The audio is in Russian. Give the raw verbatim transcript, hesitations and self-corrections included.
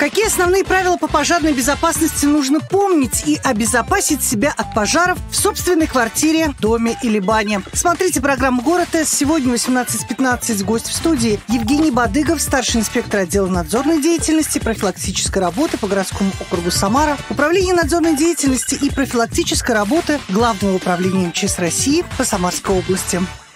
Какие основные правила по пожарной безопасности нужно помнить и обезопасить себя от пожаров в собственной квартире, доме или бане? Смотрите программу «Город-С». Сегодня восемнадцать пятнадцать. Гость в студии Евгений Бадыгов, старший инспектор отдела надзорной деятельности, профилактической работы по городскому округу Самара, Управление надзорной деятельности и профилактической работы Главного управления МЧС России по Самарской области.